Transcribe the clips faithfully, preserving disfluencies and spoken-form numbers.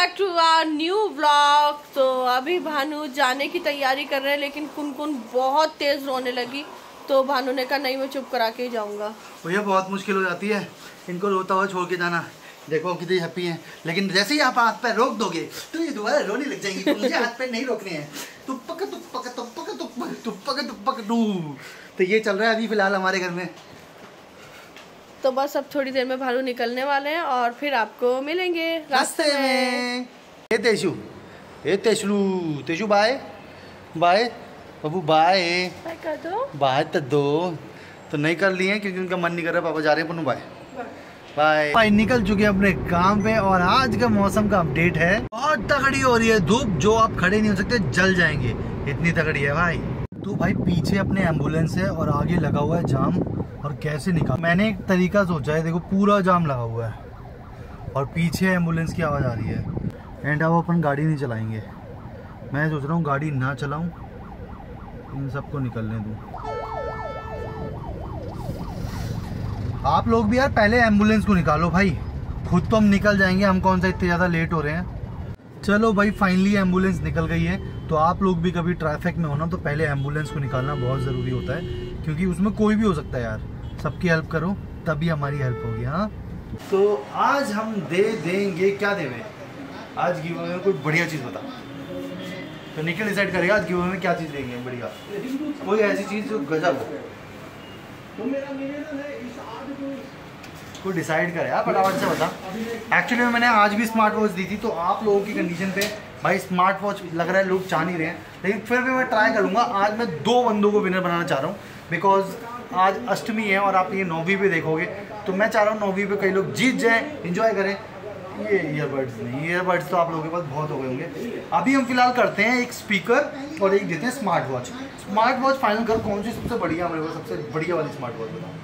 Back to our new vlog. तो अभी भानु जाने की तैयारी कर रहे हैं, लेकिन कुनकुन बहुत तेज रोने लगी तो भानु ने कहा नहीं मैं चुप करा के ही जाऊंगा। भैया बहुत मुश्किल हो जाती है इनको रोता हुआ छोड़ के जाना। देखो कितनी हैप्पी हैं, लेकिन जैसे ही आप हाथ पैर रोक दोगे तो ये दोबारा रोने लग जाएंगी। तो मुझे हाथ पैर नहीं रोकने हैं। तुप्पक तुप्पक तुप्पक तुप्पक तुप्पक तुप्पक टू। तो ये चल रहा है अभी फिलहाल हमारे घर में। तो बस अब थोड़ी देर में भानु निकलने वाले हैं और फिर आपको मिलेंगे रास्ते में। ए तेशु, ए तेशलू, तेशु बाय बाय बाबू बाय बाय कर दो। बाय तो दो तो नहीं कर लिए क्योंकि उनका मन नहीं कर रहा। पापा जा रहे हैं पन्नू बाय बाय बाय। निकल चुके हैं अपने काम पे और आज का मौसम का अपडेट है। बहुत तगड़ी हो रही है धूप, जो आप खड़े नहीं हो सकते, जल जाएंगे, इतनी तगड़ी है भाई। तो भाई पीछे अपने एम्बुलेंस है और आगे लगा हुआ है जाम। और कैसे निकाल, मैंने एक तरीका सोचा है। देखो पूरा जाम लगा हुआ है और पीछे एम्बुलेंस की आवाज़ आ रही है। एंड अब अपन गाड़ी नहीं चलाएंगे। मैं सोच रहा हूँ गाड़ी ना चलाऊँ, इन सबको निकलने दूँ। आप लोग भी यार पहले एम्बुलेंस को निकालो भाई, खुद तो हम निकल जाएंगे, हम कौन सा इतने ज़्यादा लेट हो रहे हैं। चलो भाई फाइनली एम्बुलेंस निकल गई है। तो आप लोग भी कभी ट्रैफिक में हो ना तो पहले एम्बुलेंस को निकालना बहुत ज़रूरी होता है, क्योंकि उसमें कोई भी हो सकता है यार। सबकी हेल्प करो तभी हमारी हेल्प होगी। हाँ तो आज हम दे देंगे, क्या देंगे आज गिव अवे में? कोई बढ़िया चीज़ बता। तो निकल डिसाइड करेगा आज गिव अवे में क्या चीज़ देंगे बढ़िया, कोई ऐसी चीज़ जो गजब हो। तो मेरा निवेदन है इस आज को कोई डिसाइड करे यार, फटाफट से बता। एक्चुअली मैंने आज भी स्मार्ट वॉच दी थी, तो आप लोगों की कंडीशन पे भाई स्मार्ट वॉच लग रहा है लोग चाह नहीं रहे हैं, लेकिन फिर भी मैं ट्राई करूँगा। आज मैं दो बंदों को विनर बनाना चाह रहा हूँ, बिकॉज आज अष्टमी है और आप ये नौवीं पे देखोगे, तो मैं चाह रहा हूँ नौवीं पे कई लोग जीत जाएँ, इंजॉय करें। ये ईयरबड्स नहीं, ईयरबड्स तो आप लोगों के पास बहुत हो गए होंगे। अभी हम फिलहाल करते हैं एक स्पीकर और एक देते हैं smart watch. Smart watch final कर, कौन सी सबसे बढ़िया हमारे पास, सबसे बढ़िया वाली स्मार्ट वॉच बताओ।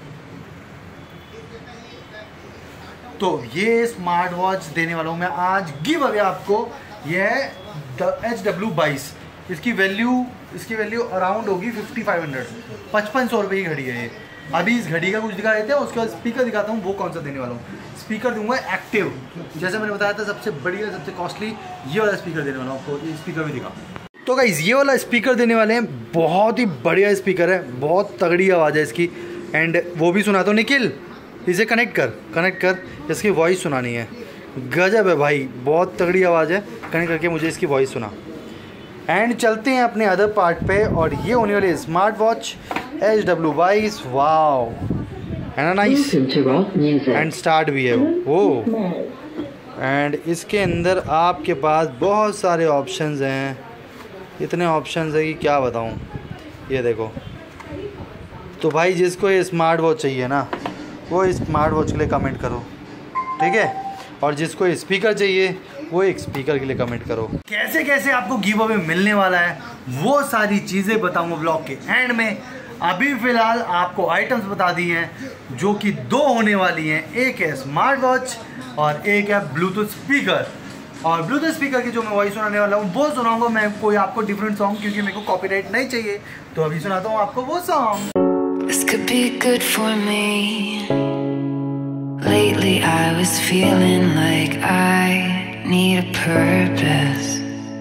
तो ये स्मार्ट वॉच देने वाला हूँ मैं आज गिव अवे आपको। ये है एच डब्ल्यू बाईस। इसकी वैल्यू इसकी वैल्यू अराउंड होगी फिफ्टी फाइव हंड्रेड, पचपन सौ रुपये की घड़ी है ये। अभी इस घड़ी का कुछ दिखा देते हैं, उसके बाद स्पीकर दिखाता हूँ वो कौन सा देने वाला हूँ। स्पीकर दूंगा एक्टिव, जैसे मैंने बताया था सबसे बढ़िया सबसे कॉस्टली ये वाला स्पीकर देने वाला हूँ आपको। ये स्पीकर भी दिखा। तो गाइस ये वाला स्पीकर देने वाले हैं, बहुत ही बढ़िया स्पीकर है, बहुत तगड़ी आवाज़ है इसकी। एंड वो भी सुना तो निखिल, इसे कनेक्ट कर कनेक्ट कर इसकी वॉइस सुनानी है। गजब है भाई, बहुत तगड़ी आवाज़ है। कनेक्ट करके मुझे इसकी वॉइस सुना। एंड चलते हैं अपने अदर पार्ट पे, और ये होने वाली स्मार्ट वॉच एच डब्ल्यू बाईस। वाओ है ना नाइस। एंड स्टार्ट भी है वो। एंड इसके अंदर आपके पास बहुत सारे ऑप्शंस हैं, इतने ऑप्शंस है कि क्या बताऊं। ये देखो, तो भाई जिसको ये स्मार्ट वॉच चाहिए ना वो स्मार्ट वॉच के लिए कमेंट करो, ठीक है। और जिसको स्पीकर चाहिए वो एक स्पीकर के लिए कमेंट करो। कैसे कैसे आपको गिव अवे मिलने वाला है वो सारी चीज़ें बताऊंगा ब्लॉग के एंड में। अभी फ़िलहाल आपको आइटम्स बता दी हैं जो कि दो होने वाली हैं। एक है स्मार्ट वॉच और एक है ब्लूटूथ स्पीकर। और ब्लूटूथ स्पीकर की जो मैं वॉइस सुनाने वाला हूँ वो सुनाऊंगा मैं कोई आपको डिफरेंट सॉन्ग, क्योंकि मेरे को कॉपीराइट नहीं चाहिए। तो अभी सुनाता हूँ आपको वो song. This could be good for me. Lately I was feeling like I need a purpose,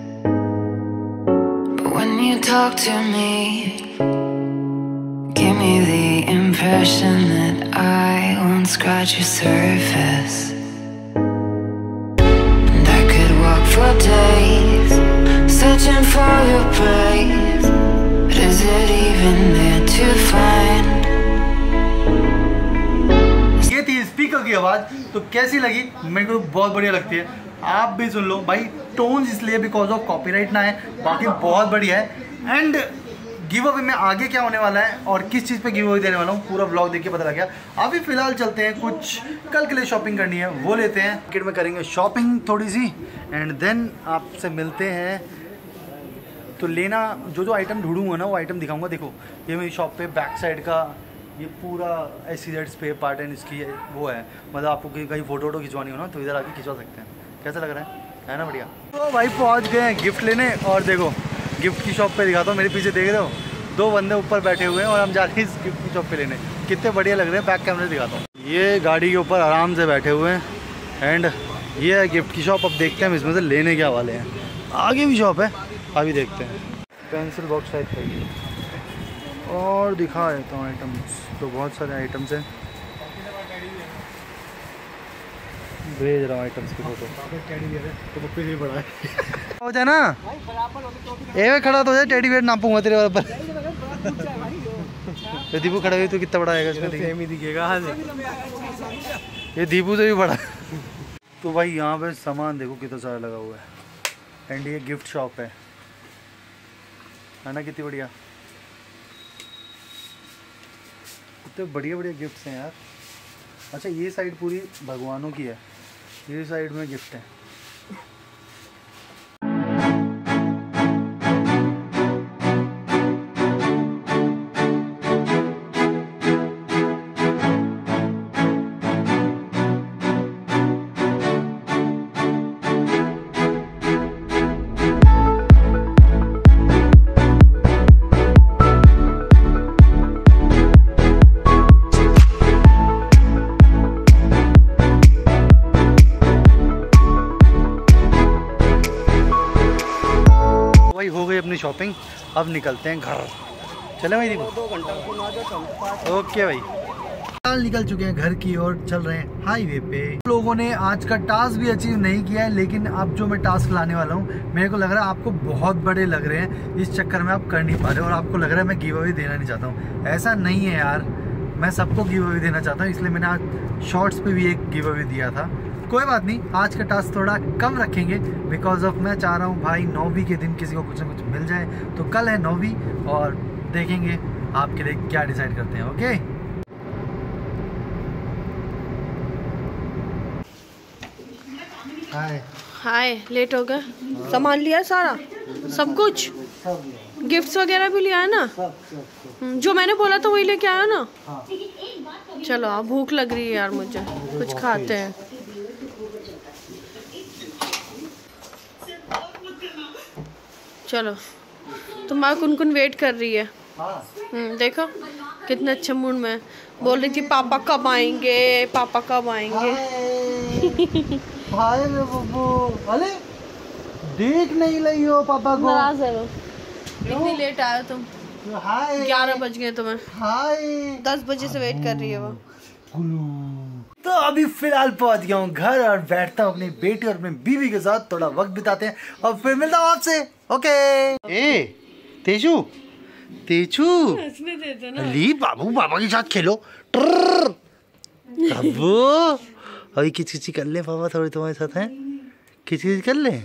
but when you talk to me, give me the impression that I won't scratch your surface. And I could walk for days searching for your praise, but is it even there to find? ये थी speaker की आवाज़, तो कैसी लगी? मेरे को बहुत बढ़िया लगती है, आप भी सुन लो भाई। टोन्स इसलिए बिकॉज ऑफ कॉपीराइट ना है, बाकी बहुत बढ़िया है। एंड गिव अवे में आगे क्या होने वाला है और किस चीज़ पे गिव अवे देने वाला हूँ पूरा ब्लॉग देख के पता लग गया। अभी फिलहाल चलते हैं, कुछ कल के लिए शॉपिंग करनी है वो लेते हैं। मार्केट में करेंगे शॉपिंग थोड़ी सी एंड देन आपसे मिलते हैं। तो लेना जो जो आइटम ढूंढूंगा ना वो आइटम दिखाऊंगा। देखो ये मेरी शॉप पे बैक साइड का ये पूरा ऐसी जेड स्पेयर पार्ट है, इसकी वो है, मतलब आपको कहीं फोटो वोटो खिंचवानी हो ना तो इधर आके खिंचवा सकते हैं। कैसा लग रहा है है ना बढ़िया। तो भाई पहुंच गए हैं गिफ्ट लेने, और देखो गिफ्ट की शॉप पे दिखाता हूँ। मेरे पीछे देख रहे हो दो बंदे ऊपर बैठे हुए हैं और हम जा रहे हैं इस गिफ्ट की शॉप पे लेने। कितने बढ़िया लग रहे हैं, बैक कैमरे दिखाता हूँ। ये गाड़ी के ऊपर आराम से बैठे हुए हैं एंड ये है गिफ्ट की शॉप। अब देखते हैं हम इसमें से लेने क्या वाले हैं। आगे भी शॉप है, अभी देखते हैं। पेंसिल बॉक्स टाइप का ये और दिखा देता हूँ आइटम्स। तो बहुत सारे आइटम्स हैं, भेज रहा हूँ आइटम्स की फोटो। तो पप्पी से बड़ा है हो जाए ना, ए खड़ा तो हो जाए, टेडी बेयर नापूंगा तेरे बराबर। ये दीपू खड़ा हुई तो कितना बड़ा आएगा इसमें? सेम ही दिखेगा। हाँ ये दीपू से भी बड़ा। तो भाई यहाँ पे सामान देखो कितना सारा लगा हुआ है। एंड ये गिफ्ट शॉप है है ना, कितनी बढ़िया। कितने बढ़िया बढ़िया गिफ्ट्स हैं यार। अच्छा ये साइड पूरी भगवानों की है, ये साइड में गिफ्ट है। हो गई अपनी शॉपिंग, अब निकलते हैं घर। चले भाई दीपू? दो घंटा ओके भाई। फिलहाल निकल चुके हैं घर की ओर, चल रहे हैं हाईवे पे। लोगों ने आज का टास्क भी अचीव नहीं किया है, लेकिन अब जो मैं टास्क लाने वाला हूँ मेरे को लग रहा है आपको बहुत बड़े लग रहे हैं, इस चक्कर में आप कर नहीं पा रहे और आपको लग रहा है मैं गिव अवे देना नहीं चाहता हूँ। ऐसा नहीं है यार, मैं सबको गिव अवे देना चाहता हूँ, इसलिए मैंने आज शॉर्ट्स पे भी एक गिव अवे दिया था। कोई बात नहीं, आज का टास्क थोड़ा कम रखेंगे बिकॉज ऑफ मैं चाह रहा हूँ भाई नौवीं के दिन किसी को कुछ ना कुछ मिल जाए। तो कल है नौवीं और देखेंगे आपके लिए क्या डिसाइड करते हैं। ओके हाय हाय, लेट हो गए। सामान लिया सारा, सब कुछ, गिफ्ट्स वगैरह भी लिया है ना? जो मैंने बोला था वही लेके आया ना? चलो आप, भूख लग रही है यार मुझे, कुछ खाते हैं। चलो, तुम्हारा कुन-कुन वेट कर रही है। हम्म देखो कितने अच्छे मूड में बोल रही थी, पापा कब आएंगे, पापा कब आएंगे। हाय बब्बू, अरे देख नहीं रही हो पापा को? नाराज है वो, इतनी लेट आए तुम। हाय, ग्यारह बज गए तुम्हें। हाय, दस बजे से वेट कर रही है वो। तो अभी फिलहाल पहुंच गया हूँ घर और बैठता हूँ अपनी बेटी और अपनी बीवी के साथ, थोड़ा वक्त बिताते हैं और फिर मिलता हूँ आपसे। ओके ए तेजू, तेजू ली बाबू, बाबा के साथ खेलो। बाबू अभी किच किची कर ले पापा, थोड़ी तुम्हारे साथ हैं, किच किच कर ले।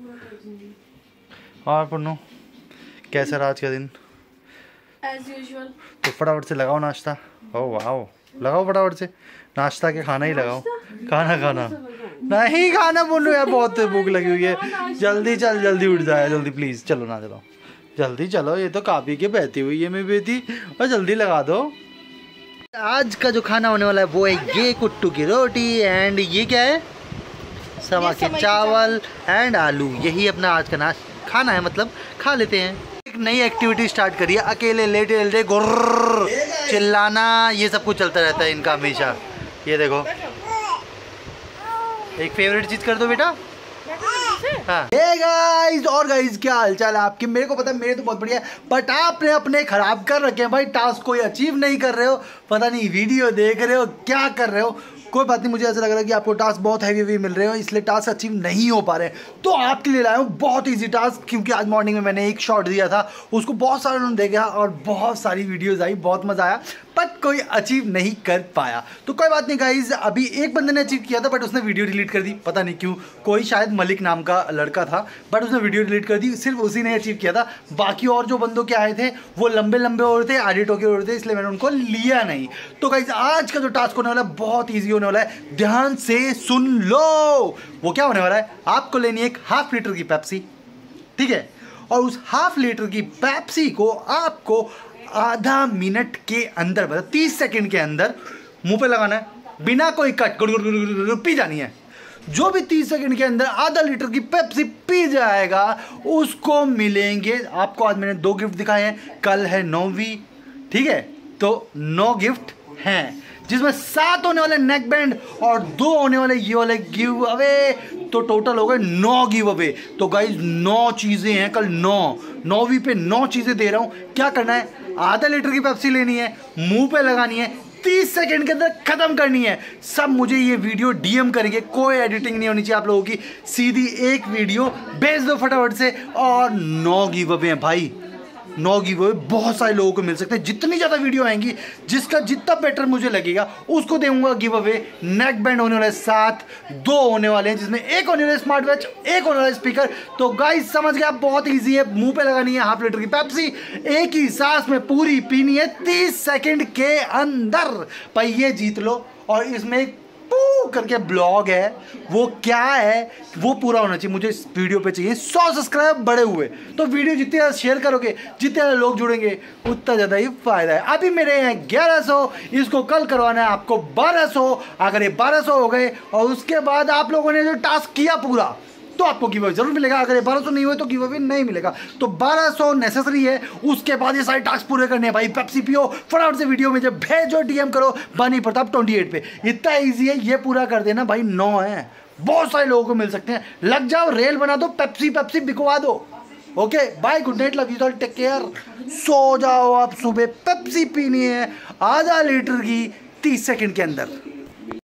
और पन्नू कैसा रहा आज का दिन? As usual। तो फटाफट से लगाओ नाश्ता। ओ वाओ, लगाओ फटाफट से नाश्ता के, खाना ही लगाओ। खाना खाना नहीं खाना बोलो यार, बहुत भूख लगी हुई है। जल्दी चल, जल्दी उठ जाए, जल्दी प्लीज। चलो ना चलो, जल्दी चलो, ये तो काफी के बहती हुई है मैं बेटी, और जल्दी लगा दो। आज का जो खाना होने वाला है वो है ये कुट्टू की रोटी एंड ये क्या है, सवा के चावल एंड आलू। यही अपना आज का नाश्ता खाना है, मतलब खा लेते हैं। एक नई एक्टिविटी स्टार्ट करिए, अकेले लेटे लेटे गुर्र चिल्लाना, ये सब कुछ चलता रहता है इनका हमेशा। ये देखो, एक फेवरेट चीज कर दो बेटा। हाँ। hey guys, और गाइज क्या हालचाल है आपके? मेरे को पता है मेरे तो बहुत बढ़िया है, बट आपने अपने खराब कर रखे हैं भाई। टास्क कोई अचीव नहीं कर रहे हो, पता नहीं वीडियो देख रहे हो, क्या कर रहे हो। कोई बात नहीं, मुझे ऐसा लग रहा है कि आपको टास्क बहुत हैवी हैवी मिल रहे हो, इसलिए टास्क अचीव नहीं हो पा रहे हैं। तो आपके लिए लाया हूँ बहुत इजी टास्क, क्योंकि आज मॉर्निंग में मैंने एक शॉट दिया था, उसको बहुत सारे लोगों ने देखा और बहुत सारी वीडियोज़ आई, बहुत मज़ा आया, बट कोई अचीव नहीं कर पाया। तो कोई बात नहीं गाइज, अभी एक बंदे ने अचीव किया था बट उसने वीडियो डिलीट कर दी, पता नहीं क्यों। कोई शायद मलिक नाम का लड़का था, बट उसने वीडियो डिलीट कर दी, सिर्फ उसी ने अचीव किया था। बाकी और जो बंदों के आए थे वो लंबे लंबे और थे, एडिटों के और थे, इसलिए मैंने उनको लिया नहीं। तो गाइज आज का जो टास्क होने वाला है बहुत ईजी होने वाला है, ध्यान से सुन लो। वो क्या होने वाला है, आपको लेनी है एक हाफ लीटर की पेप्सी, ठीक है, और उस हाफ लीटर की पेप्सी को आपको आधा मिनट के अंदर, मतलब तीस सेकंड के अंदर मुंह पे लगाना है, बिना कोई कट, पी जानी है। जो भी तीस सेकंड के अंदर आधा लीटर की पेप्सी पी जाएगा उसको मिलेंगे, आपको आज मैंने दो गिफ्ट दिखाए हैं, कल है नौवीं, ठीक है, तो नौ गिफ्ट हैं। जिसमें सात होने वाले नेक बैंड और दो होने वाले ये वाले गिव अवे, तो टोटल हो गए नौ गिव अवे। तो गाइज नौ चीजें हैं, कल नौ नौवीं पे नौ चीजें दे रहा हूं। क्या करना है, आधा लीटर की पेप्सी लेनी है, मुंह पे लगानी है, तीस सेकंड के अंदर खत्म करनी है। सब मुझे ये वीडियो डीएम करेंगे, कोई एडिटिंग नहीं होनी चाहिए आप लोगों की, सीधी एक वीडियो भेज दो फटाफट से। और नौ गिव अवे हैं भाई, नौ गिव अवे बहुत सारे लोगों को मिल सकते हैं। जितनी ज़्यादा वीडियो आएंगी, जिसका जितना बेटर मुझे लगेगा उसको दूंगा गिव अवे। नेक बैंड होने वाले सात, दो होने वाले हैं जिसमें एक होने वाले स्मार्ट वॉच, एक होने वाला स्पीकर। तो गाइस समझ गया, बहुत ईजी है। मुंह पे लगानी है हाफ लीटर की पेप्सी, एक ही सांस में पूरी पीनी है तीस सेकंड के अंदर। भाई ये जीत लो। और इसमें एक करके ब्लॉग है, वो क्या है वो पूरा होना चाहिए। मुझे इस वीडियो पे चाहिए सौ सब्सक्राइब बढ़े हुए। तो वीडियो जितने ज़्यादा शेयर करोगे, जितने ज़्यादा लोग जुड़ेंगे, उतना ज़्यादा ही फायदा है। अभी मेरे हैं ग्यारह सौ, इसको कल करवाना है आपको बारह सौ। अगर ये बारह सौ हो गए और उसके बाद आप लोगों ने जो टास्क किया पूरा, तो आपको गिव अवे जरूर मिलेगा। अगर ये बारह सौ नहीं हुए तो गिव अवे नहीं मिलेगा। तो बारह सौ नेसेसरी है, उसके बाद ये सारे टास्क पूरे करने हैं भाई। पेप्सी पियो फटाफट से, वीडियो में जब भेजो डीएम करो बानी प्रताप अट्ठाईस पे। इतना इजी है, ये पूरा कर देना भाई। नौ है, बहुत सारे लोगों को मिल सकते हैं। लग जाओ, रेल बना दो, पेप्सी पेप्सी बिकवा दो। Okay bye, good night, love you all, take care. सो जाओ आप, सुबह पेप्सी पीनी है आधा लीटर की तीस सेकंड के अंदर।